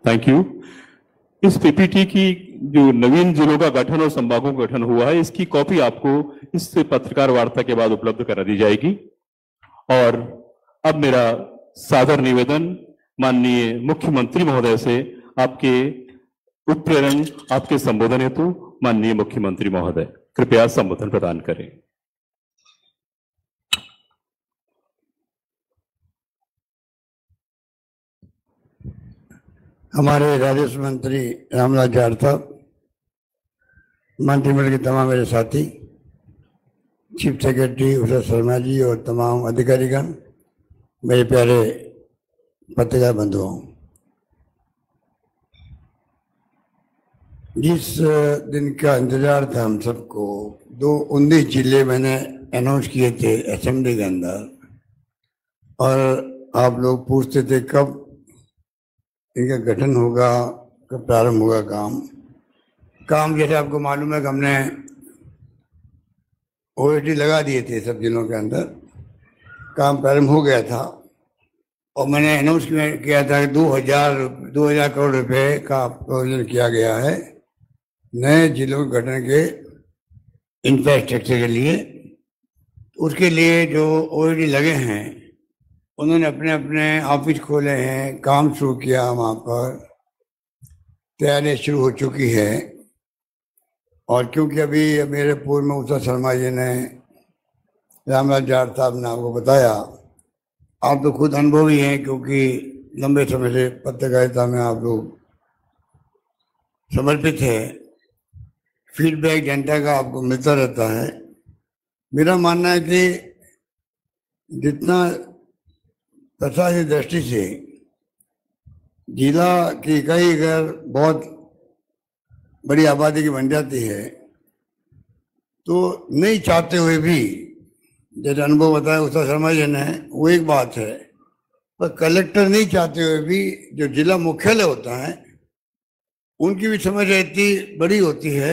Thank you. इस PPT की जो नवीन जिलों का गठन और संभागों का गठन हुआ है, इसकी कॉपी आपको इस पत्रकार वार्ता के बाद उपलब्ध करा दी जाएगी। और अब मेरा सादर निवेदन माननीय मुख्यमंत्री महोदय से आपके उत्प्रेरण, आपके संबोधन हेतु माननीय मुख्यमंत्री महोदय कृपया संबोधन प्रदान करें। हमारे राजस्व मंत्री रामलाल जाट साहब, मंत्रिमंडल के तमाम मेरे साथी, चीफ सेक्रेटरी उषा शर्मा जी और तमाम अधिकारीगण, मेरे प्यारे पत्रकार बंधुओं, जिस दिन का इंतजार था हम सबको, 19 जिले मैंने अनाउंस किए थे असेंबली के अंदर, और आप लोग पूछते थे कब इनका गठन होगा, कब प्रारंभ होगा काम। जैसे आपको मालूम है कि हमने ओएटी लगा दिए थे सब जिलों के अंदर, काम प्रारंभ हो गया था और मैंने अनाउंस किया था कि 2000 करोड़ रुपए का प्रोविजन किया गया है नए जिलों के गठन के इंफ्रास्ट्रक्चर के लिए। उसके लिए जो ओएटी लगे हैं उन्होंने अपने अपने ऑफिस खोले हैं, काम शुरू किया, वहाँ पर तैयारी शुरू हो चुकी है। और क्योंकि अभी मेरे पूर्व में उषा शर्मा जी ने, रामलाल जाट साहब ने आपको बताया, आप तो खुद अनुभवी हैं क्योंकि लंबे समय से पत्रकारिता में आप लोग समर्पित है, फीडबैक जनता का आपको मिलता रहता है। मेरा मानना है कि जितना प्रशासनिक दृष्टि से जिला की इकाई अगर बहुत बड़ी आबादी की बन जाती है तो नहीं चाहते हुए भी, जैसे अनुभव बताया उषा शर्मा जी ने, वो एक बात है, पर कलेक्टर नहीं चाहते हुए भी जो जिला मुख्यालय होता है उनकी भी समस्या इतनी बड़ी होती है।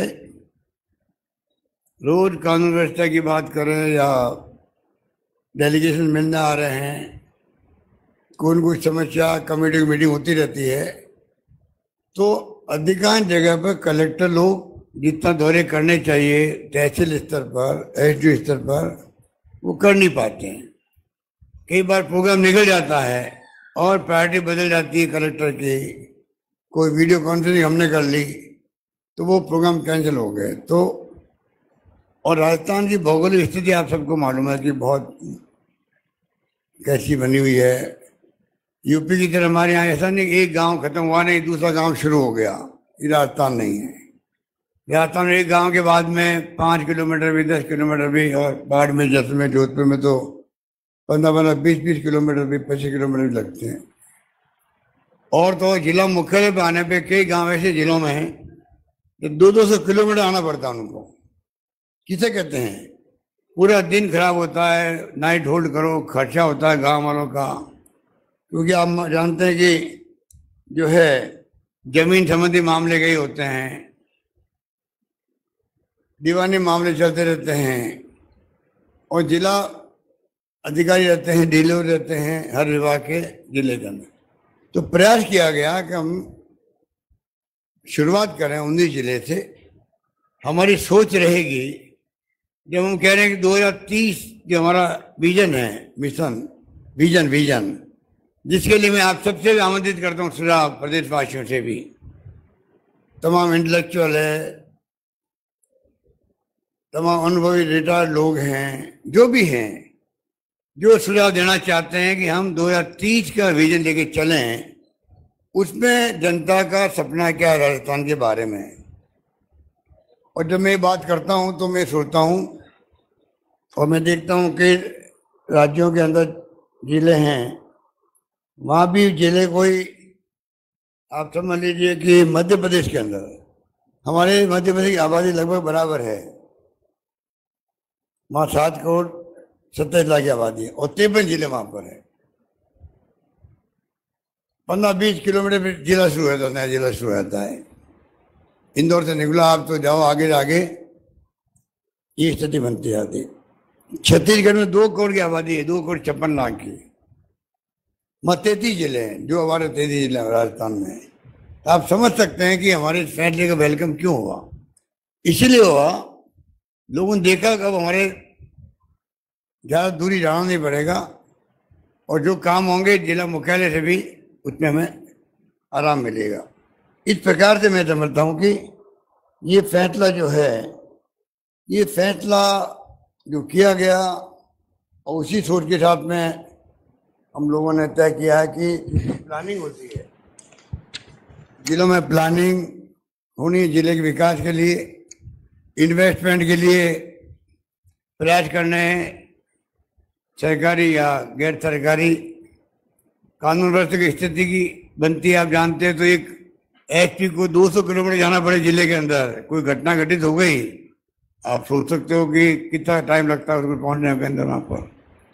रोज कानून व्यवस्था की बात करें या डेलीगेशन मिलने आ रहे हैं, कोई कुछ समस्या, कमेटी की मीटिंग होती रहती है, तो अधिकांश जगह पर कलेक्टर लोग जितना दौरे करने चाहिए तहसील स्तर पर, एसडीओ स्तर पर, वो कर नहीं पाते हैं। कई बार प्रोग्राम निकल जाता है और प्रायोरिटी बदल जाती है कलेक्टर की, कोई वीडियो कॉन्फ्रेंसिंग हमने कर ली तो वो प्रोग्राम कैंसिल हो गए। तो और राजस्थान की भौगोलिक स्थिति आप सबको मालूम है कि बहुत कैसी बनी हुई है। यूपी की तरह हमारे यहाँ ऐसा नहीं एक गांव खत्म हुआ नहीं दूसरा गांव शुरू हो गया, ये राजस्थान नहीं है। राजस्थान में एक गांव के बाद में 5 किलोमीटर भी, 10 किलोमीटर भी, और बाड़मेर, जैसलमेर, जोधपुर में तो 15-15, 20-20 किलोमीटर भी, 25 किलोमीटर भी लगते हैं। और तो जिला मुख्यालय पे आने पे कई गांव ऐसे जिलों में हैं कि 200-200 किलोमीटर आना पड़ता है उनको। किसे कहते हैं, पूरा दिन खराब होता है, नाइट होल्ड करो, खर्चा होता है गांव वालों का, क्योंकि आप जानते हैं कि जो है जमीन संबंधी मामले कई होते हैं, दीवानी मामले चलते रहते हैं, और जिला अधिकारी रहते हैं, डीलर रहते हैं हर विभाग के जिले के अंदर। तो प्रयास किया गया कि हम शुरुआत करें 19 जिले से। हमारी सोच रहेगी, जब हम कह रहे हैं कि 2030 जो हमारा विजन है, मिशन विजन, जिसके लिए मैं आप सबसे भी आमंत्रित करता हूँ, सुझाव प्रदेशवासियों से भी, तमाम इंटेलेक्चुअल है, तमाम अनुभवी रिटायर्ड लोग हैं, जो भी हैं, जो सुझाव देना चाहते हैं कि हम 2030 का विजन लेके चलें। उसमें जनता का सपना क्या है राजस्थान के बारे में। और जब मैं बात करता हूँ तो मैं सोचता हूँ और मैं देखता हूँ कि राज्यों के अंदर जिले हैं, वहाँ भी जिले कोई, आप समझ लीजिए कि मध्य प्रदेश के अंदर, हमारे मध्य प्रदेश की आबादी लगभग बराबर है, वहाँ 7 करोड़ 27 लाख की आबादी है और 53 जिले वहाँ पर है। 15-20 किलोमीटर पर जिला शुरू होता है, नया जिला शुरू होता है। इंदौर से निकला आप तो जाओ आगे, ये स्थिति बनती जाती। छत्तीसगढ़ में 2 करोड़ की आबादी है, 2 करोड़ 56 लाख की। 33 जिले हैं, जो हमारे 33 जिले राजस्थान में है। तो आप समझ सकते हैं कि हमारे इस फैसले का वेलकम क्यों हुआ। इसलिए हुआ, लोगों ने देखा कि अब हमारे ज़्यादा दूरी जाना नहीं पड़ेगा और जो काम होंगे जिला मुख्यालय से भी उसमें हमें आराम मिलेगा। इस प्रकार से मैं समझता हूँ कि ये फैसला जो है, ये फैसला जो किया गया और उसी सोच के साथ में हम लोगों ने तय किया है कि प्लानिंग होती है, जिलों में प्लानिंग होनी है, जिले के विकास के लिए, इन्वेस्टमेंट के लिए प्रयास करने हैं, सरकारी या गैर सरकारी कानून व्यवस्था की स्थिति की बनती है। आप जानते हैं तो एक एसपी को 200 किलोमीटर जाना पड़े जिले के अंदर, कोई घटना घटित हो गई, आप सोच सकते हो कि कितना टाइम लगता है उसको पहुंचने के अंदर वहां पर।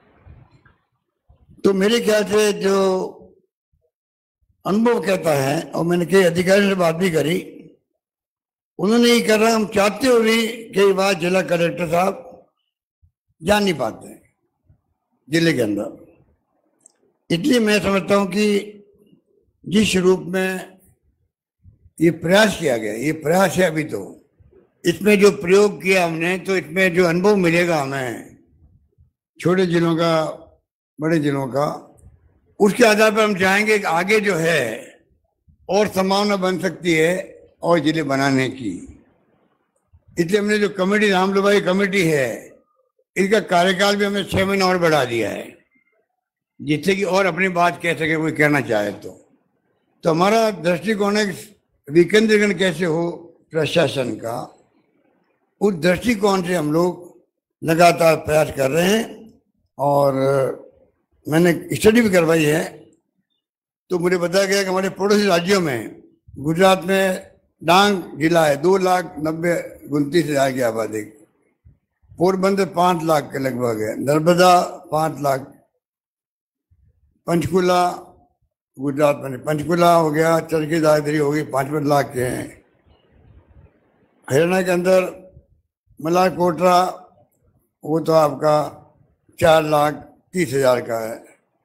तो मेरे ख्याल से जो अनुभव कहता है, और मैंने कई अधिकारियों से बात भी करी, उन्होंने ये कर रहा, हम चाहते हो भी कई बार जिला कलेक्टर साहब जा नहीं पाते हैं जिले के अंदर। इसलिए मैं समझता हूं कि जिस रूप में ये प्रयास किया गया, ये प्रयास है अभी, तो इसमें जो प्रयोग किया हमने, तो इसमें जो अनुभव मिलेगा हमें छोटे जिलों का, बड़े जिलों का, उसके आधार पर हम चाहेंगे कि आगे जो है और संभावना बन सकती है और जिले बनाने की। इसलिए हमने जो कमेटी, रामलुभाई कमेटी है, इसका कार्यकाल भी हमने 6 महीने और बढ़ा दिया है, जिससे कि और अपनी बात कह सके कोई कहना चाहे तो हमारा दृष्टिकोण है विकेंद्रीकरण कैसे हो प्रशासन का, उस दृष्टिकोण से हम लोग लगातार प्रयास कर रहे हैं। और मैंने स्टडी भी करवाई है, तो मुझे बताया गया कि हमारे पड़ोसी राज्यों में, गुजरात में डांग जिला है, 2,90,29,000 की आबादी, पोरबंदर 5 लाख के लगभग है, नर्मदा 5 लाख, पंचकुला, गुजरात में पंचकुला हो गया, चरखी दादरी हो गई, 5 लाख के हैं। हरियाणा के अंदर मलारकोटरा, वो तो आपका 4,30,000 का है,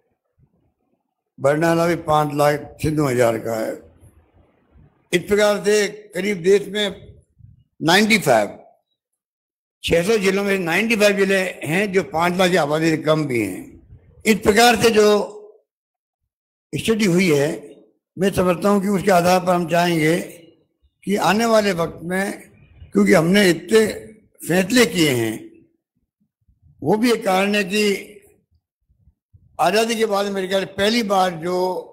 बरनाला भी 5,96,000 का है। इस प्रकार से करीब देश में 95, 600 जिलों में 95 जिले हैं जो 5 लाख की आबादी से कम भी हैं। इस प्रकार से जो स्टडी हुई है, मैं समझता हूं कि उसके आधार पर हम चाहेंगे कि आने वाले वक्त में, क्योंकि हमने इतने फैसले किए हैं, वो भी एक कारण है कि आज़ादी के बाद मेरे ख्याल पहली बार जो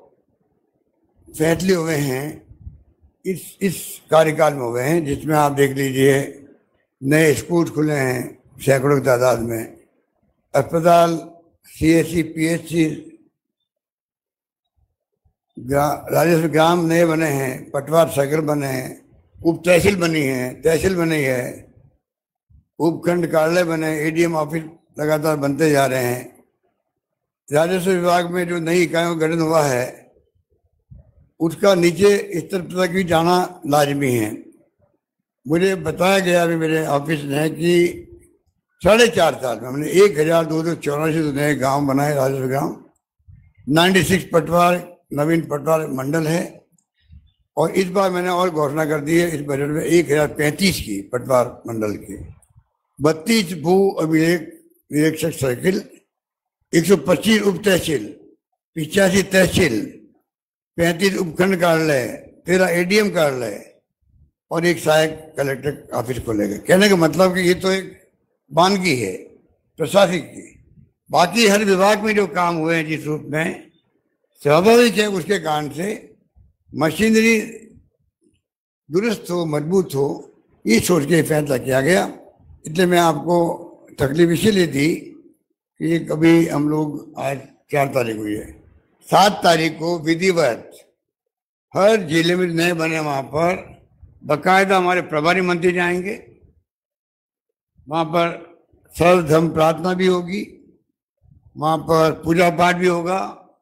फैसले हुए हैं इस कार्यकाल में हुए हैं, जिसमें आप देख लीजिए नए स्कूल खुले हैं सैकड़ों की तादाद में, अस्पताल, CSC, PHC, राजस्व ग्राम नए बने हैं, पटवार सर्कल बने हैं, उप तहसील बनी है, तहसील बनी है, उपखंड कार्यालय बने, ADM ऑफिस लगातार बनते जा रहे हैं। राजस्व विभाग में जो नई इकाइयों का गठन हुआ है, उसका नीचे स्तर तक भी जाना लाजमी है। मुझे बताया गया अभी मेरे ऑफिस ने कि 4.5 साल में हमने 1,284 नए गांव बनाए, राजस्व गांव, 96 पटवार, नवीन पटवार मंडल है। और इस बार मैंने और घोषणा कर दी है इस बजट में 1,035 की पटवार मंडल की, 32 भू अभिलेख निरीक्षक सर्किल, 125 उप तहसील, 85 तहसील, 35 उपखंड कार्यालय, 13 ADM कार्यालय और 1 सहायक कलेक्टर ऑफिस खोलेगा। कहने का मतलब कि ये तो एक मानगी है प्रशासनिक की। बाकी हर विभाग में जो काम हुए हैं जिस रूप में, स्वाभाविक है उसके कारण से मशीनरी दुरुस्त हो, मजबूत हो, ये सोच के फैसला किया गया। इसलिए मैं आपको तकलीफ इसीलिए दी कि ये कभी हम लोग, आज 4 तारीख हुई है, 7 तारीख को विधिवत हर जिले में नए बने वहां पर बाकायदा हमारे प्रभारी मंत्री जाएंगे, वहां पर सर्वधर्म प्रार्थना भी होगी, वहां पर पूजा पाठ भी होगा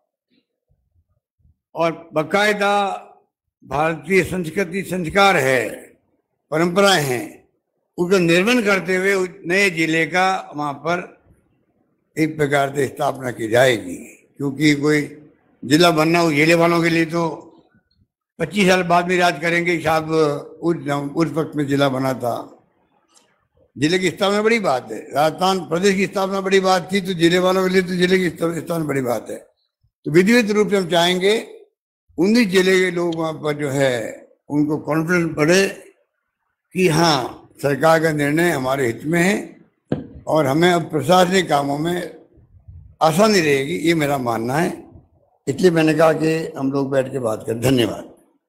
और बाकायदा भारतीय संस्कृति संस्कार है, परंपराएं हैं, उसका निर्वहन करते हुए नए जिले का वहां पर एक प्रकार से स्थापना की जाएगी। क्योंकि कोई जिला बनना हो जिले वालों के लिए तो 25 साल बाद में याद करेंगे साहब उस वक्त में जिला बना था। जिले की स्थापना बड़ी बात है, राजस्थान प्रदेश की स्थापना बड़ी बात थी, तो जिले वालों के लिए तो जिले की स्थापना बड़ी बात है। तो विधिवत रूप से हम चाहेंगे 19 जिले के लोग वहाँ पर जो है उनको कॉन्फिडेंस बढ़े कि हाँ सरकार का निर्णय हमारे हित में है और हमें अब प्रशासनिक कामों में आसानी रहेगी, ये मेरा मानना है। इसलिए मैंने कहा कि हम लोग बैठ के बात करें। धन्यवाद।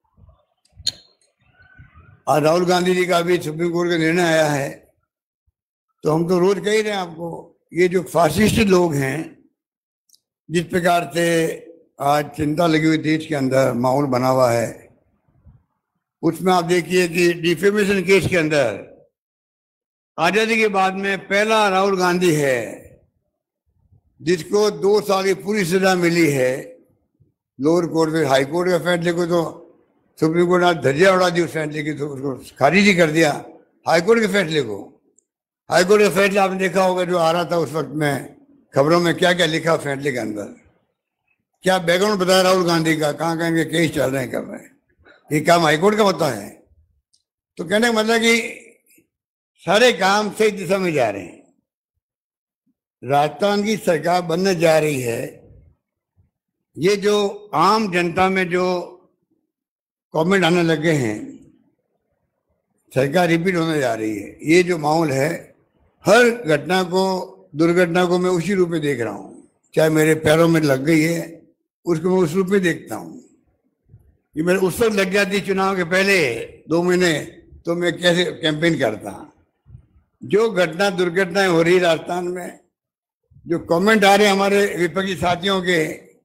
आज राहुल गांधी जी का भी सुप्रीम कोर्ट का निर्णय आया है, तो हम तो रोज कह ही रहे हैं आपको, ये जो फासिस्ट लोग हैं, जिस प्रकार से आज चिंता लगी हुई देश के अंदर माहौल बना हुआ है, उसमें आप देखिए कि डिफेमेशन केस के अंदर आजादी के बाद में पहला राहुल गांधी है जिसको 2 साल की पूरी सजा मिली है लोअर कोर्ट में। हाई कोर्ट के फैसले को तो सुप्रीम कोर्ट ने धज्जियां उड़ा दी, उस फैसले की तो उसको खारिज ही कर दिया हाई कोर्ट के फैसले को। हाई कोर्ट का फैसला आपने देखा होगा जो आ रहा था उस वक्त में खबरों में, क्या क्या लिखा फैसले के अंदर, क्या बैकग्राउंड बताया राहुल गांधी का, कहाँ कहाँ के केस चल रहे हैं, कर रहे हैं, ये काम हाईकोर्ट का होता है। तो कहने का मतलब कि सारे काम सही दिशा में जा रहे हैं। राजस्थान की सरकार बनने जा रही है, ये जो आम जनता में जो कमेंट आने लगे हैं, सरकार रिपीट होने जा रही है, ये जो माहौल है, हर घटना को दुर्घटना को मैं उसी रूप में देख रहा हूँ। चाहे मेरे पैरों में लग गई है उसको मैं उस रूप में देखता हूँ। ये मेरे उस वक्त लग जाती चुनाव के पहले 2 महीने, तो मैं कैसे कैंपेन करता। जो घटना दुर्घटनाएं हो रही राजस्थान में, जो कमेंट आ रहे हमारे विपक्षी साथियों के,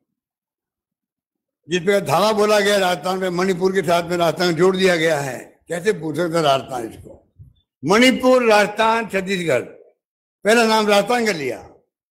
जिस पे धावा बोला गया राजस्थान में, मणिपुर के साथ में राजस्थान जोड़ दिया गया है, कैसे पूछ सकता राजस्थान इसको? मणिपुर, राजस्थान, छत्तीसगढ़, पहला नाम राजस्थान का लिया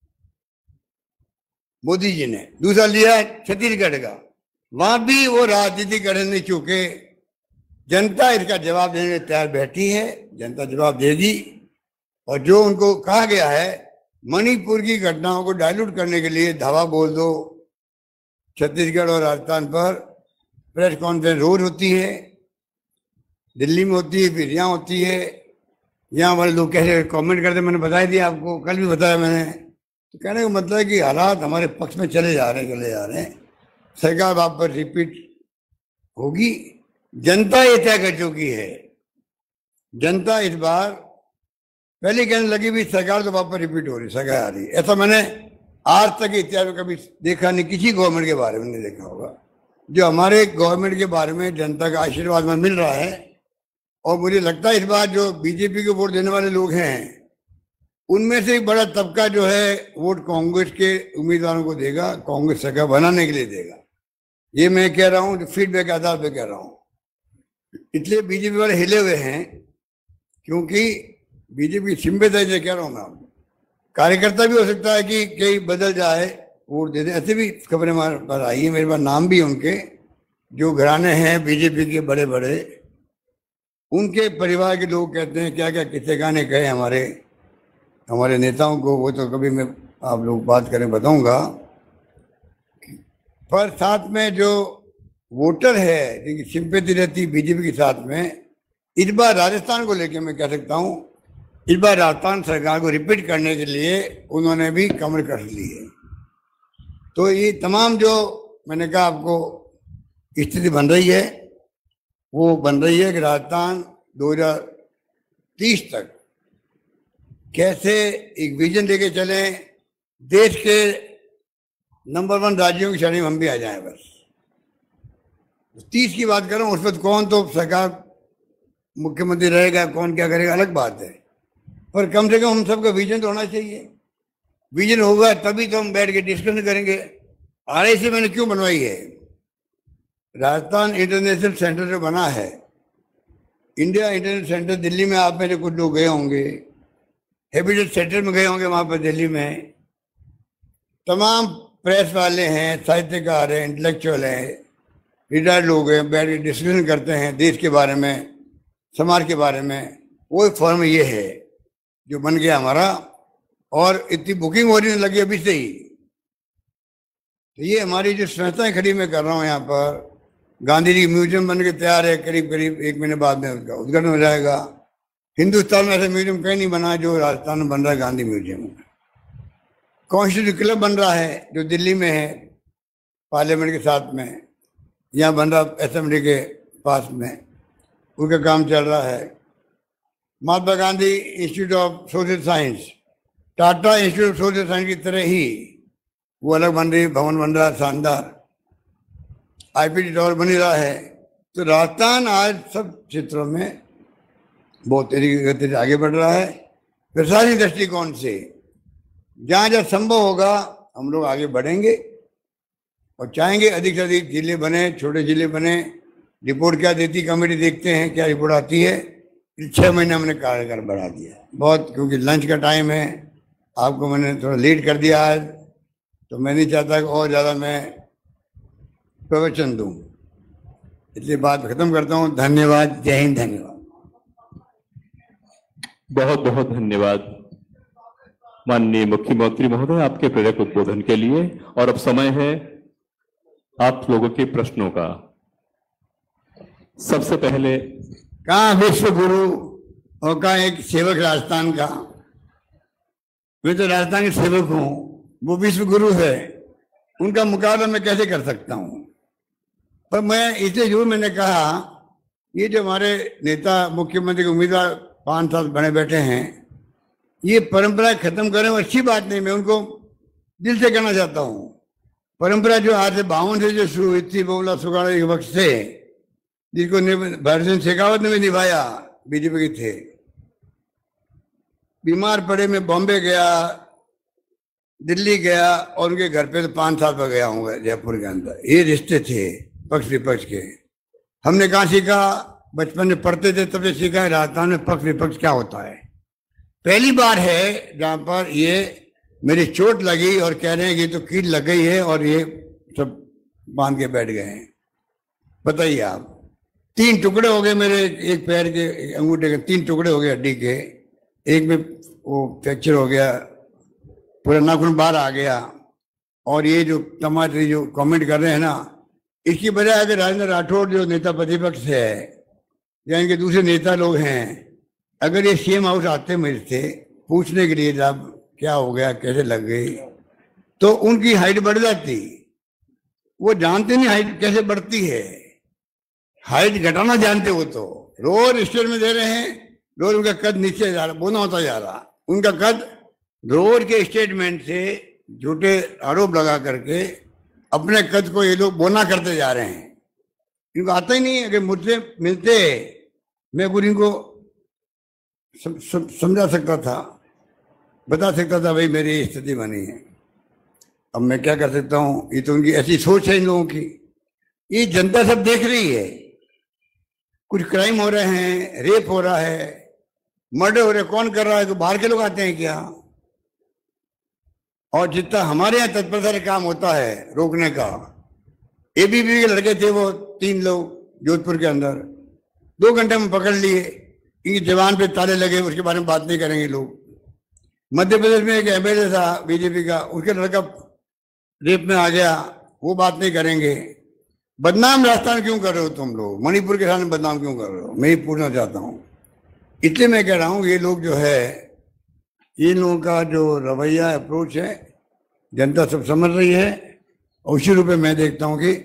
मोदी जी ने, दूसरा लिया छत्तीसगढ़ का। वहां भी वो राजनीति करने नहीं चुके। जनता इसका जवाब देने में तैयार बैठी है, जनता जवाब देगी। और जो उनको कहा गया है मणिपुर की घटनाओं को डाइल्यूट करने के लिए धावा बोल दो, छत्तीसगढ़ और राजस्थान पर प्रेस कॉन्फ्रेंस रोज होती है, दिल्ली में होती है, फिर यहाँ होती है। यहाँ वाले लोग कैसे कमेंट करते मैंने बता दिया आपको, कल भी बताया मैंने। तो कहने का मतलब है कि हालात हमारे पक्ष में चले जा रहे हैं। सरकार वहां पर रिपीट होगी। जनता ये तय कर चुकी है। जनता इस बार पहले कहने लगी भी सरकार तो वहां पर रिपीट हो रही, सरकार आ रही। ऐसा मैंने आज तक इतिहास में कभी देखा नहीं, किसी गवर्नमेंट के बारे में नहीं देखा होगा। जो हमारे गवर्नमेंट के बारे में जनता का आशीर्वाद में मिल रहा है, और मुझे लगता है इस बार जो बीजेपी को वोट देने वाले लोग हैं, उनमें से एक बड़ा तबका जो है वोट कांग्रेस के उम्मीदवारों को देगा, कांग्रेस सरकार बनाने के लिए देगा। ये मैं कह रहा हूँ, फीडबैक के आधार पर कह रहा हूँ। इसलिए बीजेपी वाले हिले हुए हैं, क्योंकि बीजेपी सिंपैथाइजर से कह रहा हूँ मैं आपको, कार्यकर्ता भी हो सकता है कि कई बदल जाए, वोट दे दे, ऐसे भी खबरें हमारे पास आई है। मेरे पास नाम भी उनके जो घराने हैं बीजेपी के बड़े बड़े, उनके परिवार के लोग कहते हैं क्या क्या किस्से गाने कहे हमारे नेताओं को, वो तो कभी मैं आप लोग बात करें बताऊंगा। पर साथ में जो वोटर है जिनकी सिंपैथी रहती बीजेपी के साथ में, इस बार राजस्थान को लेकर मैं कह सकता हूं, इस बार राजस्थान सरकार को रिपीट करने के लिए उन्होंने भी कमर कस ली है। तो ये तमाम जो मैंने कहा आपको स्थिति बन रही है, वो बन रही है कि राजस्थान 2030 तक कैसे एक विजन लेके चले, देश के नंबर 1 राज्यों की श्रेणी में हम भी आ जाएं। बस 30 की बात कर रहा हूँ, उस पर कौन तो सरकार मुख्यमंत्री रहेगा, कौन क्या करेगा अलग बात है, पर कम से कम हम सबका विजन तो होना चाहिए। विजन होगा तभी तो हम बैठ के डिस्कशन करेंगे। RIC मैंने क्यों बनवाई है? राजस्थान इंटरनेशनल सेंटर जो बना है, इंडिया इंटरनेशनल सेंटर, दिल्ली में आप मेरे कुछ लोग गए होंगे, हैबिटेट सेंटर में गए होंगे, वहां पर दिल्ली में तमाम प्रेस वाले हैं, साहित्यकार हैं, इंटेलेक्चुअल हैं, रिटायर्ड लोग हैं, बैठ के डिस्कशन करते हैं देश के बारे में, समाज के बारे में। वो एक फॉर्म ये है जो बन गया हमारा, और इतनी बुकिंग हो रही लगी अभी से ही। तो ये हमारी जो संस्थाएं खड़ी मैं कर रहा हूँ यहाँ पर, गांधी जी म्यूजियम बन के तैयार है, करीब करीब 1 महीने बाद में उसका उद्घाटन हो जाएगा। हिंदुस्तान में ऐसा म्यूजियम कहीं नहीं बना जो राजस्थान में बन रहा है, गांधी म्यूजियम। कॉन्स्टिट्यूशन क्लब बन रहा है जो दिल्ली में है, पार्लियामेंट के साथ में, यहाँ बन रहा असेंबली के पास में, उसका काम चल रहा है। Mahatma Gandhi institute of social science, Tata institute of social science की तरह ही वो अलग बन रही, भवन बन रहा है शानदार, आईपीटी टावर बन रहा है। तो राजस्थान आज सब क्षेत्रों में बहुत तेजी की गति से आगे बढ़ रहा है। प्रशासनिक दृष्टिकोण से जहाँ जहाँ संभव होगा हम लोग आगे बढ़ेंगे और चाहेंगे अधिक से अधिक जिले बने, छोटे जिले बने। रिपोर्ट क्या देती कमेटी, देखते हैं क्या रिपोर्ट आती है। 6 महीने हमने कार्यकाल बढ़ा दिया बहुत, क्योंकि लंच का टाइम है, आपको मैंने थोड़ा लेट कर दिया आज, तो मैं नहीं चाहता कि और ज़्यादा मैं प्रवचन दूं, इसलिए बात खत्म करता हूं। धन्यवाद, जय हिंद। धन्यवाद, बहुत बहुत धन्यवाद माननीय मुख्यमंत्री महोदय आपके प्रेरक उद्बोधन के लिए। और अब समय है आप लोगों के प्रश्नों का। सबसे पहले, कहाँ विश्व गुरु और कहाँ एक सेवक राजस्थान का? मैं तो राजस्थान के सेवक हूँ, वो विश्व गुरु है, उनका मुकाबला मैं कैसे कर सकता हूँ? पर मैं इसलिए जरूर मैंने कहा, ये जो हमारे नेता मुख्यमंत्री के उम्मीदवार 5 साल बने बैठे हैं, ये परंपरा खत्म करें, अच्छी बात नहीं, मैं उनको दिल से कहना चाहता हूँ। परंपरा जो आज से 52 से जो शुरू हुई थी, बोला सुगाड़ा के वक्त से, जिसको भरत सिंह शेखावत ने भी निभाया, बीजेपी के थे। बीमार पड़े, मैं बॉम्बे गया, दिल्ली गया, और उनके घर पे तो 5 साल पर गया हूँ जयपुर के अंदर। ये रिश्ते थे पक्ष विपक्ष के। हमने कहाँ सीखा? बचपन में पढ़ते थे तब से सीखा है राजस्थान में पक्ष विपक्ष क्या होता है। पहली बार है जहाँ पर ये मेरी चोट लगी और कह रहे हैं कि तो कील लग गई है और ये सब बांध के बैठ गए हैं। बताइए आप, 3 टुकड़े हो गए मेरे, एक पैर के अंगूठे के 3 टुकड़े हो गए हड्डी के, एक में वो फ्रैक्चर हो गया, पूरा नाखून बाहर आ गया। और ये जो टमाटर जो कमेंट कर रहे हैं ना, इसकी वजह अगर राजेंद्र राठौड़ जो नेता प्रतिपक्ष है या इनके दूसरे नेता लोग हैं, अगर ये सीएम हाउस आते मेरे से पूछने के लिए जब क्या हो गया, कैसे लग गई, तो उनकी हाइट बढ़ जाती। वो जानते नहीं हाइट कैसे बढ़ती है, हाइट घटाना जानते हो। तो रोज स्टेट में दे रहे हैं, रोज उनका कद नीचे जा रहा, बोना होता जा रहा। उनका कद रोज के स्टेटमेंट से झूठे आरोप लगा करके अपने कद को ये लोग बोना करते जा रहे हैं। इनको आता ही नहीं। अगर मुझसे मिलते मैं कुछ इनको समझा सकता था, बता सकता था भाई मेरी स्थिति बनी है। अब मैं क्या कर सकता हूँ? ये तो उनकी ऐसी सोच है इन लोगों की। ये जनता सब देख रही है, कुछ क्राइम हो रहे हैं, रेप हो रहा है, मर्डर हो रहे, कौन कर रहा है? तो बाहर के लोग आते हैं क्या? और जितना हमारे यहाँ तत्परता से काम होता है रोकने का, एबीपी के लड़के थे वो 3 लोग जोधपुर के अंदर, 2 घंटे में पकड़ लिए, इनकी जवान पे ताले लगे, उसके बारे में बात नहीं करेंगे लोग। मध्य प्रदेश में एक एमएलए था बीजेपी का, उसके लड़का रेप में आ गया, वो बात नहीं करेंगे। बदनाम राजस्थान क्यों कर रहे हो तुम लोग? मणिपुर के सामने बदनाम क्यों कर रहे हो? मैं ये पूछना चाहता हूँ। इसलिए मैं कह रहा हूँ ये लोग जो है, इन लोगों का जो रवैया अप्रोच है, जनता सब समझ रही है। और उसी रूप में मैं देखता हूँ कि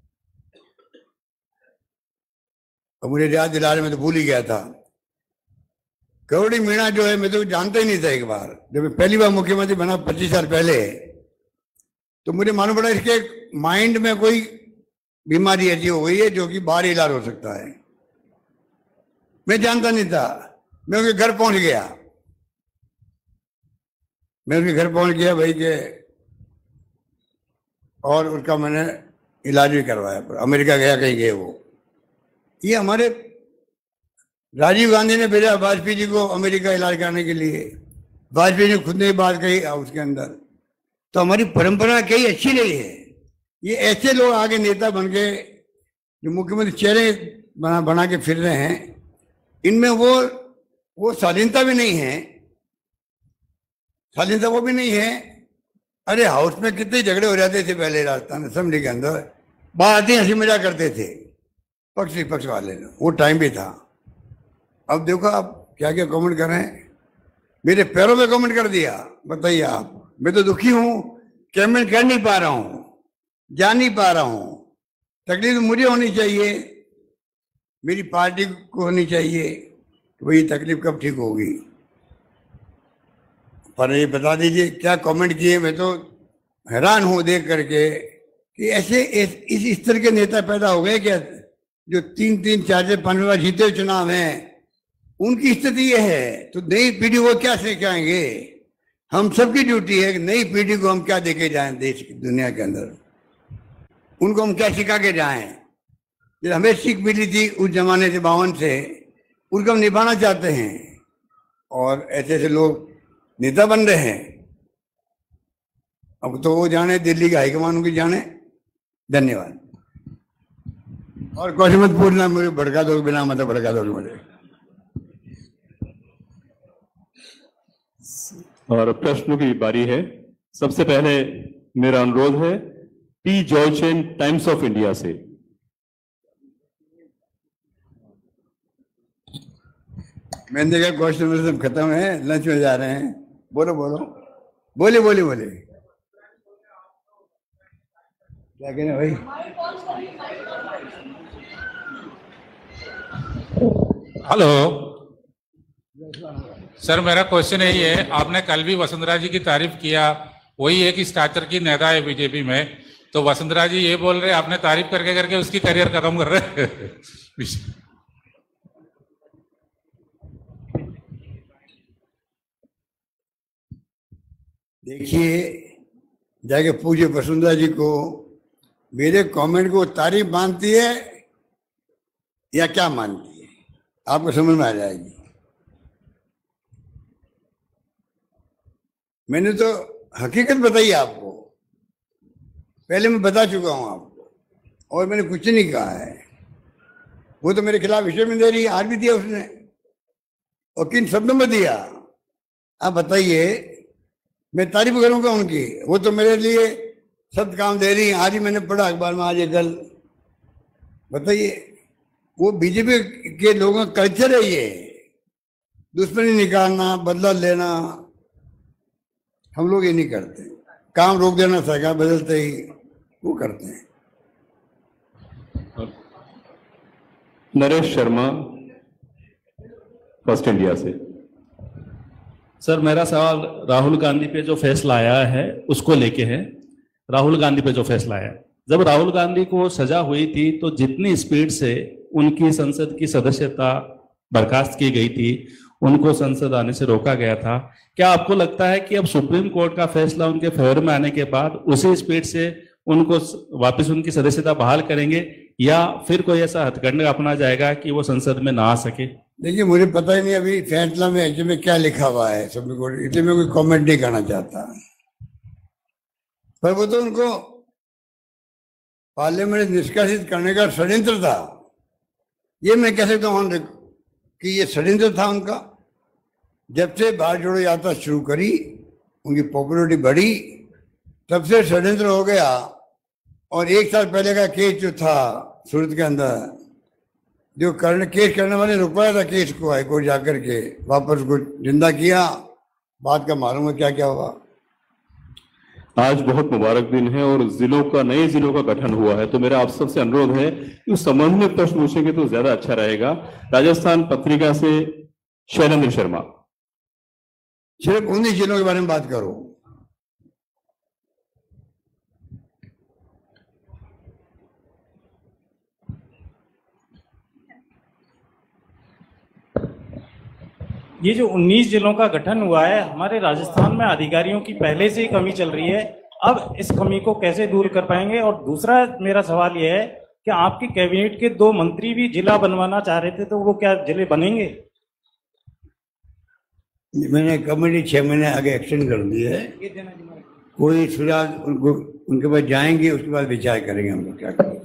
मुझे याद दिला रहे, मैं तो भूल ही गया था, करोड़ी मीणा जो है मैं तो जानता ही नहीं था। एक बार जब मैं पहली बार मुख्यमंत्री बना 25 साल पहले, तो मुझे मालूम पड़ा इसके माइंड में कोई बीमारी ऐसी हो गई है जो कि बाहर इलाज हो सकता है। मैं जानता नहीं था। मैं उनके घर पहुंच गया, भाई के, और उसका मैंने इलाज भी करवाया। अमेरिका गया, कहीं गए वो। ये हमारे राजीव गांधी ने भेजा वाजपेयी जी को अमेरिका इलाज कराने के लिए। वाजपेयी ने खुद ने बात कही उसके अंदर। तो हमारी परंपरा कई अच्छी रही है। ये ऐसे लोग आगे नेता बन के जो मुख्यमंत्री चेहरे बना के फिर रहे हैं, इनमें वो शालीनता भी नहीं है। शालीनता वो भी नहीं है। अरे हाउस में कितने झगड़े हो जाते थे पहले राजस्थान असेंबली के अंदर, बात ही हंसी मजाक करते थे पक्ष विपक्ष वाले, वो टाइम भी था। अब देखो आप क्या क्या कमेंट कर रहे हैं, मेरे पैरों पे कमेंट कर दिया। बताइए आप, मैं तो दुखी हूं, कमेंट कर नहीं पा रहा हूं, जा नहीं पा रहा हूं। तकलीफ मुझे होनी चाहिए, मेरी पार्टी को होनी चाहिए, तो वही तकलीफ कब ठीक होगी। पर ये बता दीजिए क्या कमेंट किए, मैं तो हैरान हूं देख करके कि ऐसे इस तरह के नेता पैदा हो गए क्या, जो 3-3, 4-4, 5 बार जीते हुए चुनाव हैं। उनकी स्थिति ये है, तो नई पीढ़ी को क्या सिखाएंगे। हम सबकी ड्यूटी है कि नई पीढ़ी को हम क्या देके जाएं, देश की दुनिया के अंदर उनको हम क्या सिखा के जाएं। जो हमें सीख मिली थी उस जमाने से 52 से, उनको हम निभाना चाहते हैं। और ऐसे ऐसे लोग नेता बन रहे हैं, अब तो वो जाने, दिल्ली के हाईकमान उनकी जाने। धन्यवाद। और कुछ मत पूछना, मुझे भड़का दो, बिना मतलब भड़का दो मुझे। और प्रश्नों की बारी है। सबसे पहले मेरा अनुरोध है P Joychen, Times of India से। मैंने देखा क्वेश्चन में सब खत्म है, लंच में जा रहे हैं। बोलो बोलो, बोले बोले बोले, क्या कहना भाई। हेलो सर, मेरा क्वेश्चन यही है, आपने कल भी वसुंधरा जी की तारीफ किया, वही एक स्टाचर की नेता है बीजेपी में, तो वसुंधरा जी ये बोल रहे आपने तारीफ करके करके उसकी करियर खत्म कर रहे देखिए, जाके पूछे वसुंधरा जी को, मेरे कमेंट को तारीफ मानती है या क्या मानती है, आपको समझ में आ जाएगी। मैंने तो हकीकत बताई आपको, पहले मैं बता चुका हूं आपको, और मैंने कुछ नहीं कहा है। वो तो मेरे खिलाफ विषय में दे रही है, आज भी दिया उसने, और किन शब्दों में दिया आप बताइए। मैं तारीफ करूंगा उनकी, वो तो मेरे लिए सब काम दे रही है। आज ही मैंने पढ़ा अखबार में, आज ये कल। बताइए, वो बीजेपी के लोगों का कल्चर है ये, दुश्मनी निकालना, बदला लेना। हम लोग ये नहीं करते, काम रोक देना, सरकार बदलते ही वो करते हैं। नरेश शर्मा, फर्स्ट इंडिया से। सर, मेरा सवाल राहुल गांधी पे जो फैसला आया है उसको लेके है। राहुल गांधी पे जो फैसला आया, जब राहुल गांधी को सजा हुई थी तो जितनी स्पीड से उनकी संसद की सदस्यता बर्खास्त की गई थी, उनको संसद आने से रोका गया था, क्या आपको लगता है कि अब सुप्रीम कोर्ट का फैसला उनके फेवर में आने के बाद उसी स्पीड से उनको वापस उनकी सदस्यता बहाल करेंगे, या फिर कोई ऐसा हथकंडा अपना जाएगा कि वो संसद में ना आ सके? देखिए, मुझे पता ही नहीं अभी फैसला में एक्चुअली में क्या लिखा हुआ है सुप्रीम कोर्ट, इसलिए मैं कोई कमेंट नहीं करना चाहता। पर वो तो उनको पार्लियामेंट निष्कासित करने का षड्यंत्र था, ये मैं कह सकता हूँ कि ये षड्यंत्र था उनका। जब से भारत जोड़ो यात्रा शुरू करी, उनकी पॉपुलरिटी बढ़ी, तब से षड्यंत्र हो गया। और 1 साल पहले का केस जो था सूरत के अंदर, जो केस करने वाले रुकवाया था केस को, हाईकोर्ट जाकर के वापस को जिंदा किया। बात का मालूम है क्या क्या हुआ। आज बहुत मुबारक दिन है और जिलों का, नए जिलों का गठन हुआ है, तो मेरा आप सबसे अनुरोध है कि उस संबंध में प्रश्न पूछेंगे तो ज्यादा अच्छा रहेगा। राजस्थान पत्रिका से शैलेंद्र शर्मा। सिर्फ 19 जिलों के बारे में बात करो। ये जो 19 जिलों का गठन हुआ है, हमारे राजस्थान में अधिकारियों की पहले से ही कमी चल रही है, अब इस कमी को कैसे दूर कर पाएंगे? और दूसरा मेरा सवाल ये है कि आपकी कैबिनेट के 2 मंत्री भी जिला बनवाना चाह रहे थे, तो वो क्या जिले बनेंगे? मैंने कमेटी 6 महीने आगे एक्सटेंड कर दी है। कोई सुझाव उनको, उनके पास जाएंगे, उसके बाद विचार करेंगे हम लोग क्या करेंगे।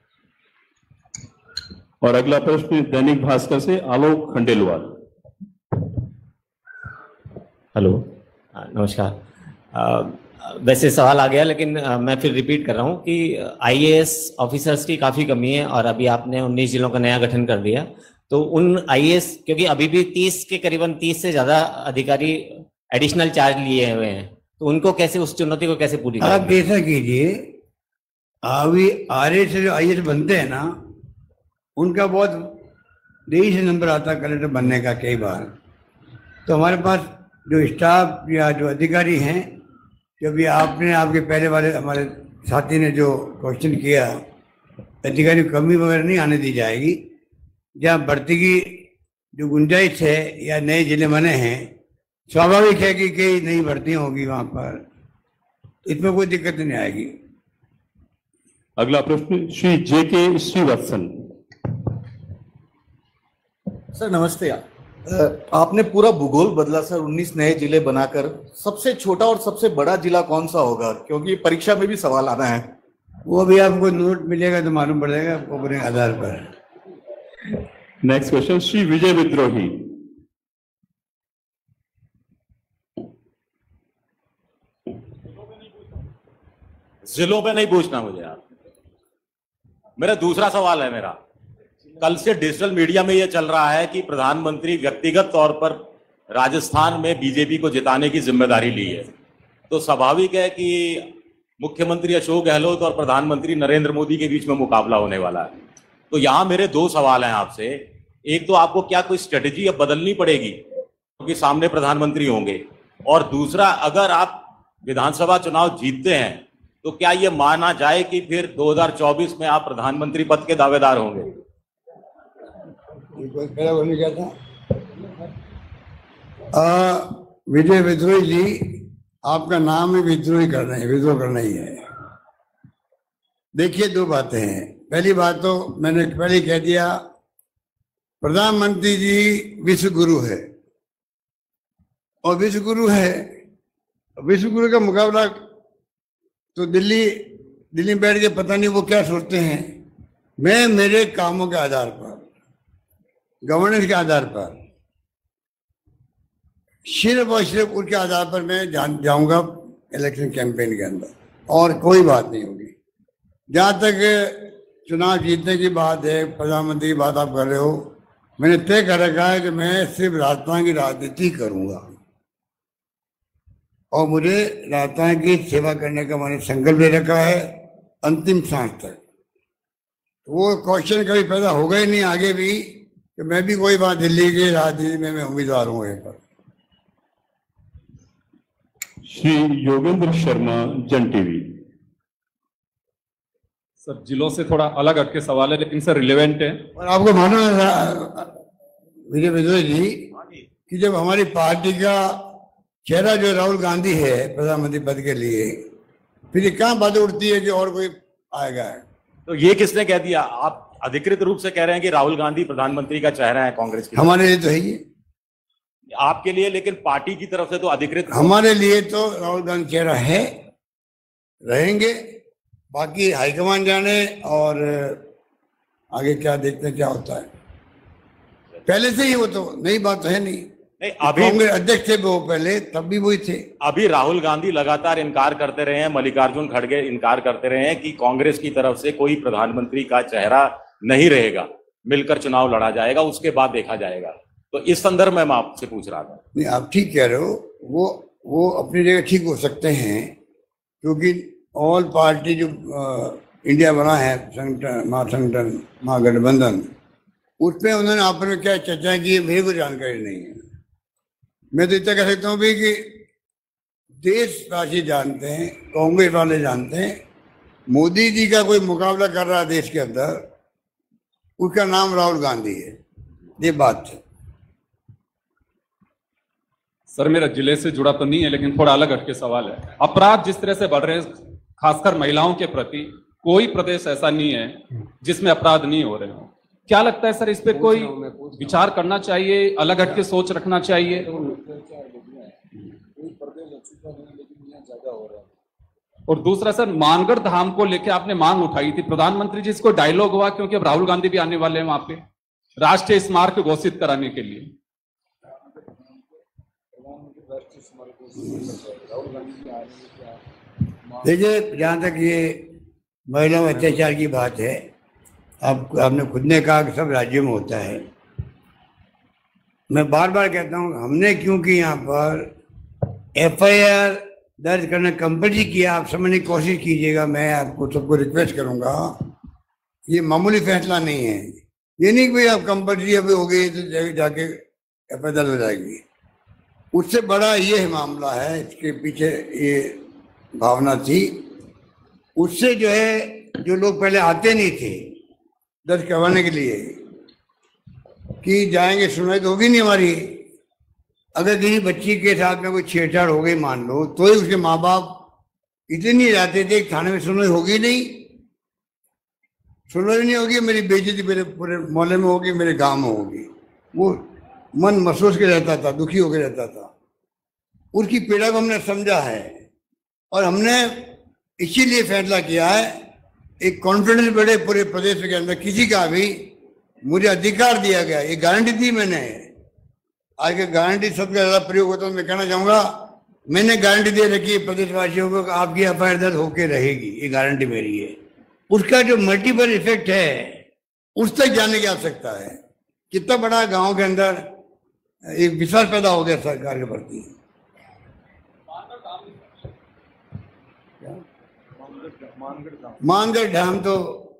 और अगला प्रश्न दैनिक भास्कर से आलोक खंडेलवाल। हेलो, नमस्कार। वैसे सवाल आ गया, लेकिन मैं फिर रिपीट कर रहा हूँ कि आईएएस ऑफिसर्स की काफी कमी है और अभी आपने 19 जिलों का नया गठन कर दिया, तो उन आईएएस, क्योंकि अभी भी 30 के करीबन 30 से ज्यादा अधिकारी एडिशनल चार्ज लिए हुए हैं, तो उनको कैसे, उस चुनौती को कैसे पूरी करेंगे? आप ऐसा कीजिए, अभी आरए से जो आईएएस बनते हैं ना, उनका बहुत देरी से नंबर आता है कलेक्टर बनने का कई बार। तो हमारे पास जो स्टाफ या जो अधिकारी हैं, जो भी आपने आपके पहले वाले हमारे साथी ने जो क्वेश्चन किया, अधिकारी की कमी वगैरह नहीं आने दी जाएगी। जहाँ भर्ती की जो गुंजाइश है या नए जिले बने हैं, स्वाभाविक है कि कई नई भर्तियाँ होगी वहाँ पर, इसमें कोई दिक्कत नहीं आएगी। अगला प्रश्न श्री JK श्रीवत्सन। सर नमस्ते। आपने पूरा भूगोल बदला सर, 19 नए जिले बनाकर। सबसे छोटा और सबसे बड़ा जिला कौन सा होगा, क्योंकि परीक्षा में भी सवाल आना है। वो भी आपको नोट मिलेगा तो मालूम पड़ जाएगा आपको अपने आधार पर। नेक्स्ट क्वेश्चन श्री विजय विद्रोही। जिलों पे नहीं पूछना मुझे आप। मेरा दूसरा सवाल है मेरा, कल से डिजिटल मीडिया में यह चल रहा है कि प्रधानमंत्री व्यक्तिगत तौर पर राजस्थान में बीजेपी को जिताने की जिम्मेदारी ली है, तो स्वाभाविक है कि मुख्यमंत्री अशोक गहलोत और प्रधानमंत्री नरेंद्र मोदी के बीच में मुकाबला होने वाला है। तो यहां मेरे दो सवाल हैं आपसे। एक तो आपको क्या कोई स्ट्रेटेजी अब बदलनी पड़ेगी क्योंकि सामने प्रधानमंत्री होंगे, और दूसरा, अगर आप विधानसभा चुनाव जीतते हैं तो क्या यह माना जाए कि फिर 2024 में आप प्रधानमंत्री पद के दावेदार होंगे? क्या था? विजय विद्रोही जी, आपका नाम ही विद्रोही करना है, विद्रोह करना ही है। देखिए, दो बातें हैं। पहली बात तो मैंने पहले ही कह दिया, प्रधानमंत्री जी विश्व गुरु है, और विश्व गुरु है, विश्व गुरु का मुकाबला तो दिल्ली में बैठ के पता नहीं वो क्या सोचते हैं। मैं मेरे कामों के आधार पर, गवर्नेंस के आधार पर, सिर्फ और सिर्फ उनके आधार पर मैं जाऊंगा इलेक्शन कैंपेन के अंदर, और कोई बात नहीं होगी। जहाँ तक चुनाव जीतने की बात है, प्रधानमंत्री की बात आप कर रहे हो, मैंने तय कर रखा है कि मैं सिर्फ राजस्थान की राजनीति करूंगा, और मुझे राजस्थान की सेवा करने का मैंने संकल्प ले रखा है अंतिम सांस तक। वो क्वेश्चन कभी पैदा होगा ही नहीं आगे भी कि मैं भी कोई बात दिल्ली की राजनीति में मैं उम्मीदवार हूँ। पर श्री योगेंद्र शर्मा, जन टीवी। सर, जिलों से थोड़ा अलग हटके सवाल है लेकिन सर रिलेवेंट है। और आपको मालूम है विजय विद्रोही जी कि जब हमारी पार्टी का चेहरा जो राहुल गांधी है प्रधानमंत्री पद के लिए, फिर ये कहाँ बात उठती है कि और कोई आएगा? तो ये किसने कह दिया? आप अधिकृत रूप से कह रहे हैं कि राहुल गांधी प्रधानमंत्री का चेहरा है कांग्रेस की। हमारे लिए तो है ये, आपके लिए, लेकिन पार्टी की तरफ से तो अधिकृत। हमारे लिए तो राहुल गांधी चेहरा है, रहेंगे। बाकी हाईकमान जाने, और आगे क्या देखते हैं क्या होता है। पहले से ही वो तो नई बात है नहीं, अभी कांग्रेस अध्यक्ष थे वो पहले, तब भी वही थे। अभी राहुल गांधी लगातार इनकार करते रहे हैं, मल्लिकार्जुन खड़गे इनकार करते रहे हैं कि कांग्रेस की तरफ से कोई प्रधानमंत्री का चेहरा नहीं रहेगा, मिलकर चुनाव लड़ा जाएगा, उसके बाद देखा जाएगा। तो इस संदर्भ में मैं आपसे पूछ रहा था। नहीं, आप ठीक कह रहे हो, वो अपनी जगह ठीक हो सकते हैं, क्योंकि ऑल पार्टी जो इंडिया बना है, संगठन महागठबंधन, उसमें उन्होंने आपस में क्या चर्चा की मेरे को जानकारी नहीं है। मैं तो इतना कह सकता हूँ भी कि देशवासी जानते हैं, कांग्रेस वाले जानते हैं, मोदी जी का कोई मुकाबला कर रहा है देश के अंदर, उसका नाम राहुल गांधी है। ये बात है। सर, मेरा जिले से जुड़ा तो नहीं है लेकिन थोड़ा अलग हटके सवाल है। अपराध जिस तरह से बढ़ रहे हैं, खासकर महिलाओं के प्रति, कोई प्रदेश ऐसा नहीं है जिसमें अपराध नहीं हो रहे हो। क्या लगता है सर, इस पे कोई विचार करना चाहिए, अलग हटके सोच रखना चाहिए? और दूसरा सर, मानगढ़ धाम को लेकर आपने मांग उठाई थी, प्रधानमंत्री जी इसको डायलॉग हुआ क्योंकि अब राहुल गांधी भी आने वाले हैं वहां पे राष्ट्रीय स्मारक घोषित कराने के लिए। देखिए, जहाँ तक ये महिलाओं अत्याचार की बात है, आपने खुद ने कहा कि सब राज्यों में होता है। मैं बार बार कहता हूँ, हमने क्योंकि यहाँ पर FIR दर्ज करना कंपल्सरी किया, आप समझने की कोशिश कीजिएगा। मैं आपको सबको रिक्वेस्ट करूँगा, ये मामूली फैसला नहीं है। ये नहीं कि भाई आप कंपल्सरी अभी हो गई तो जाके FIR दर्ज हो जाएगी। उससे बड़ा ये मामला है, इसके पीछे ये भावना थी। उससे जो है, जो लोग पहले आते नहीं थे दर्ज करवाने के लिए कि जाएंगे, सुनवाई तो होगी नहीं हमारी। अगर किसी बच्ची के साथ में कोई छेड़छाड़ हो गई मान लो, तो ही उसके माँ बाप इतने जाते थे कि थाने में सुनवाई होगी नहीं, सुनवाई नहीं होगी, मेरी बेइज्जती मेरे पूरे मोहल्ले में होगी, मेरे गांव में होगी। वो मन महसूस के रहता था, दुखी होकर रहता था। उसकी पीड़ा को हमने समझा है और हमने इसीलिए फैसला किया है, एक कॉन्फिडेंस बढ़े पूरे प्रदेश के अंदर। किसी का भी मुझे अधिकार दिया गया, ये गारंटी दी मैंने। आज के गारंटी सबसे ज्यादा प्रयोग होता है, मैं कहना चाहूंगा, मैंने गारंटी दे रखी है प्रदेशवासियों को कि आपकी FIR दर्ज होके रहेगी, ये गारंटी मेरी है। उसका जो मल्टीपल इफेक्ट है उस तक जाने की आवश्यकता है। कितना बड़ा गांव के अंदर एक विश्वास पैदा हो गया सरकार के प्रति। मानगढ़ डैम तो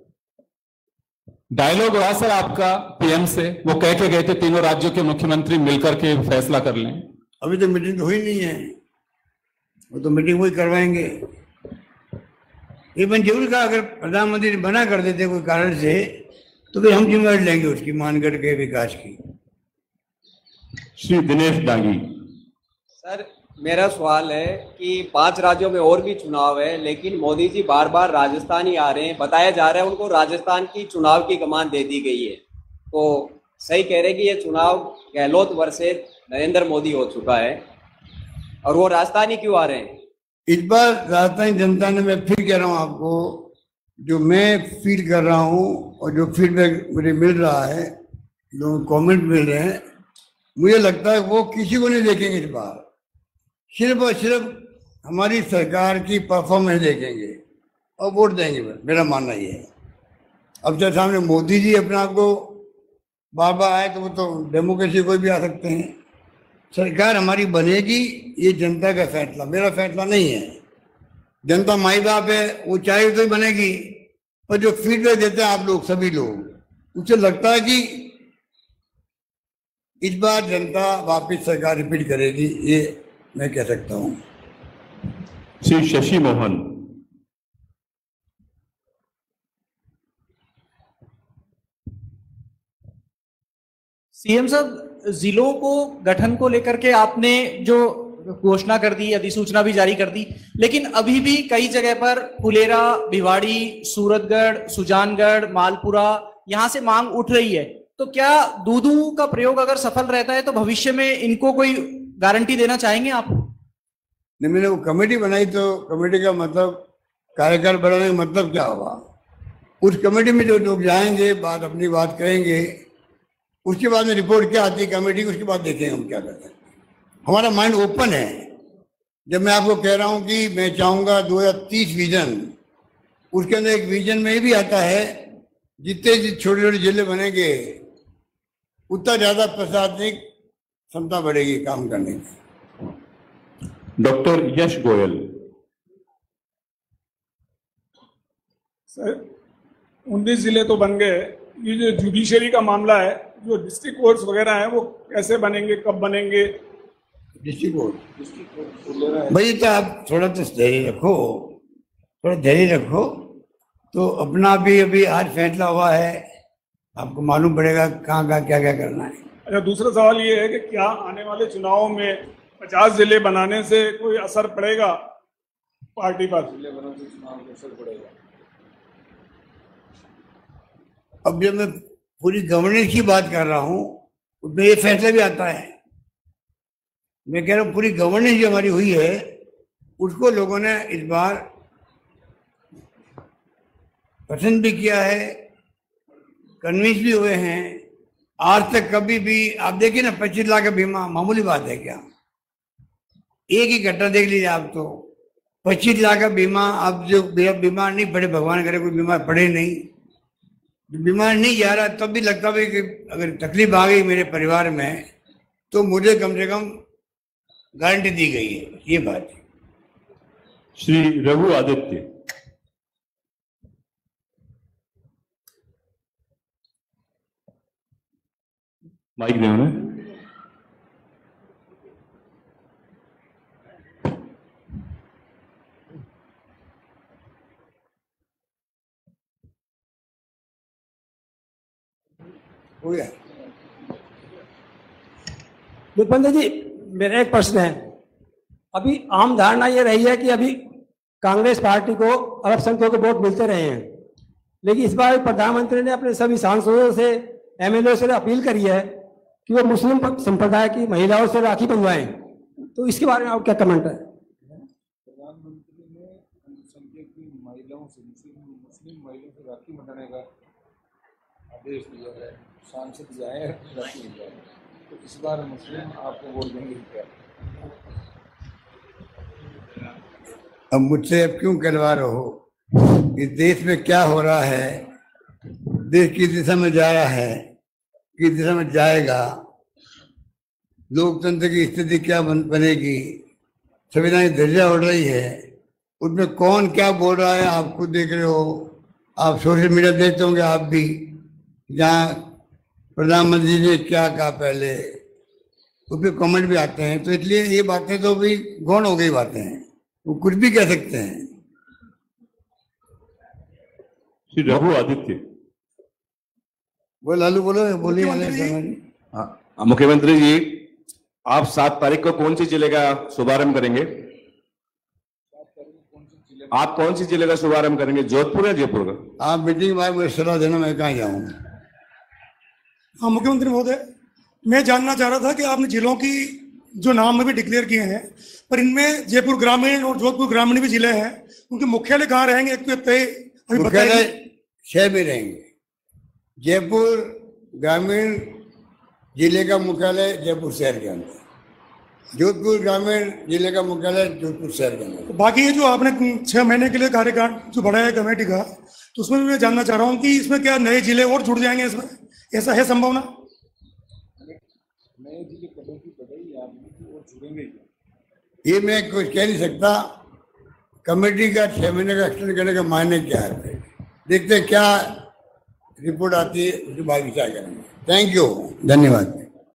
डायलॉग हुआ सर आपका PM से, वो कह के गए थे तीनों राज्यों के मुख्यमंत्री मिलकर के फैसला कर लें। अभी तो मीटिंग तो हुई नहीं है, वो तो मीटिंग वही करवाएंगे। ये मैंने जरूर कहा, अगर प्रधानमंत्री मना कर देते कोई कारण से तो फिर हम जिम्मेदारी लेंगे उसकी, मानगढ़ के विकास की। श्री दिनेश डांगी। सर, मेरा सवाल है कि 5 राज्यों में और भी चुनाव है, लेकिन मोदी जी बार बार राजस्थान ही आ रहे हैं। बताया जा रहा है उनको राजस्थान की चुनाव की कमान दे दी गई है, तो सही कह रहे हैं कि ये चुनाव गहलोत वर्सेस नरेंद्र मोदी हो चुका है, और वो राजस्थान ही क्यों आ रहे हैं? इस बार राजस्थानी जनता ने, मैं फिर कह रहा हूँ आपको, जो मैं फील कर रहा हूँ और जो फीडबैक मुझे मिल रहा है, जो कमेंट मिल रहे हैं, मुझे लगता है वो किसी को नहीं देखेंगे इस बार। सिर्फ और सिर्फ हमारी सरकार की परफॉर्मेंस देखेंगे और वोट देंगे। मेरा मानना ये है। अब जब सामने मोदी जी अपने आप को बार बार आए तो वो तो डेमोक्रेसी कोई भी आ सकते हैं। सरकार हमारी बनेगी, ये जनता का फैसला, मेरा फैसला नहीं है। जनता माई बाप है, वो चाहे तो ही बनेगी। पर जो फीडबैक देते हैं आप लोग, सभी लोग, उससे लगता है कि इस बार जनता वापिस सरकार रिपीट करेगी, ये मैं कह सकता हूं। श्री शशि मोहन। सीएम साहब, जिलों को गठन को लेकर के आपने जो घोषणा कर दी, अधिसूचना भी जारी कर दी, लेकिन अभी भी कई जगह पर फुलेरा, भिवाड़ी, सूरतगढ़, सुजानगढ़, मालपुरा, यहां से मांग उठ रही है। तो क्या दूधू का प्रयोग अगर सफल रहता है तो भविष्य में इनको कोई गारंटी देना चाहेंगे आप? नहीं, मैंने वो कमेटी बनाई, तो कमेटी का मतलब, कार्यकाल बढ़ाने का मतलब क्या होगा? उस कमेटी में जो लोग जाएंगे, बात अपनी बात करेंगे, उसके बाद में रिपोर्ट क्या आती है कमेटी की, उसके बाद देखेंगे हम क्या करते हैं। हमारा माइंड ओपन है। जब मैं आपको कह रहा हूं कि मैं चाहूंगा 2030 विजन, उसके अंदर एक विजन में ये भी आता है, जितने छोटे छोटे जिले बनेंगे उतना ज्यादा प्रशासनिक क्षमता बढ़ेगी काम करने की। डॉक्टर यश गोयल। सर, 19 जिले तो बन गए, ये जो जुडिशरी का मामला है, जो डिस्ट्रिक्ट कोर्ट्स वगैरह हैं, वो कैसे बनेंगे, कब बनेंगे? डिस्ट्रिक्ट कोर्ट भाई, तो आप थोड़ा तो धैर्य रखो, थोड़ा धैर्य रखो, तो अपना भी अभी आज फैसला हुआ है, आपको मालूम पड़ेगा कहाँ कहाँ क्या क्या करना है। अच्छा, दूसरा सवाल ये है कि क्या आने वाले चुनावों में 50 जिले बनाने से कोई असर पड़ेगा पार्टी पर? जिले बनाने से चुनाव में असर पड़ेगा? अब जब मैं पूरी गवर्नेंस की बात कर रहा हूँ, उसमें ये फैसला भी आता है। मैं कह रहा हूँ पूरी गवर्नेंस जो हमारी हुई है, उसको लोगों ने इस बार पसंद भी किया है, कन्विंस भी हुए हैं। आज तक कभी भी आप देखिए ना, 25 लाख का बीमा मामूली बात है क्या? एक ही घटना देख लीजिए आप, तो 25 लाख का बीमा। अब जो बीमार नहीं पड़े, भगवान करे कोई बीमार पड़े नहीं, बीमार नहीं जा रहा, तब भी लगता है कि अगर तकलीफ आ गई मेरे परिवार में तो मुझे कम से कम गारंटी दी गई है, ये बात है। श्री रघु आदित्य। माइक दें उन्हें। हो गया। विपंत जी, मेरा एक प्रश्न है। अभी आम धारणा ये रही है कि अभी कांग्रेस पार्टी को अल्पसंख्यकों के वोट मिलते रहे हैं, लेकिन इस बार प्रधानमंत्री ने अपने सभी सांसदों से, एमएलए से अपील करी है कि वो मुस्लिम संप्रदाय की महिलाओं से राखी बंधवाएं। तो इसके बारे में आप क्या कमेंट है? प्रधानमंत्री ने अल्पसंख्यक की महिलाओं से, मुस्लिम महिलाओं से राखी बंधाने का आदेश दिया है, सांसद जाए राखी बंधाए। तो इस बार मुस्लिम आपको वोट देंगे क्या? अब मुझसे अब क्यों कहलवा रहे हो? इस देश में क्या हो रहा है, देश किस दिशा में जा रहा है, किस दिशा में जाएगा, लोकतंत्र की स्थिति क्या बनेगी, संविधान की धज्जियां उड़ रही है, उसमें कौन क्या बोल रहा है आप खुद देख रहे हो। आप सोशल मीडिया देखते होंगे आप भी, जहाँ प्रधानमंत्री जी ने क्या कहा पहले, उस पर कमेंट भी आते हैं। तो इसलिए ये बातें तो भी गौण हो गई बातें हैं, वो कुछ भी कह सकते हैं। श्री रघु आदित्य। वो लालू बोलो, बोलिए। मुख्यमंत्री जी, आप 7 तारीख को कौन सी जिले का शुभारंभ करेंगे? आप कौन सी जिले का शुभारंभ करेंगे, जोधपुर या जयपुर का? आप मीटिंग में मुझे सलाह देना, मैं कहाँ जाऊँ। हाँ मुख्यमंत्री महोदय, मैं जानना चाह रहा था कि आपने जिलों की जो नाम अभी डिक्लेयर किए हैं, पर इनमें जयपुर ग्रामीण और जोधपुर ग्रामीण भी जिले हैं, उनके मुख्यालय कहाँ रहेंगे? एक तो तय अभी मुख्यालय शहर में रहेंगे। जयपुर ग्रामीण जिले का मुख्यालय जयपुर शहर के अंदर, जोधपुर ग्रामीण जिले का मुख्यालय जोधपुर शहर के अंदर। बाकी ये जो आपने 6 महीने के लिए कार्यकाल जो बढ़ाया है कमेटी का, तो उसमें भी मैं जानना चाह रहा हूँ कि इसमें क्या नए जिले और जुड़ जाएंगे इसमें, ऐसा है संभावना? नए जिले कमेटी बढ़ाई आपने और जुड़ेंगे? ये मैं कुछ कह नहीं सकता। कमेटी का 6 महीने का एक्सटेंड करने का मायने क्या है, देखते हैं क्या रिपोर्ट आती है, उसके बाद विचार करेंगे। थैंक यू, धन्यवाद।